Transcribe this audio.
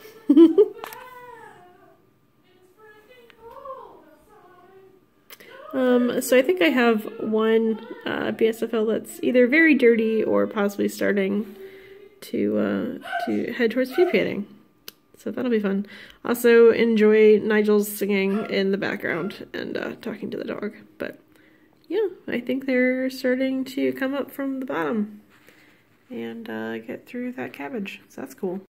So I think I have one BSFL that's either very dirty or possibly starting to head towards pupating. So that'll be fun. Also enjoy Nigel's singing in the background and talking to the dog. But yeah, I think they're starting to come up from the bottom and get through that cabbage. So that's cool.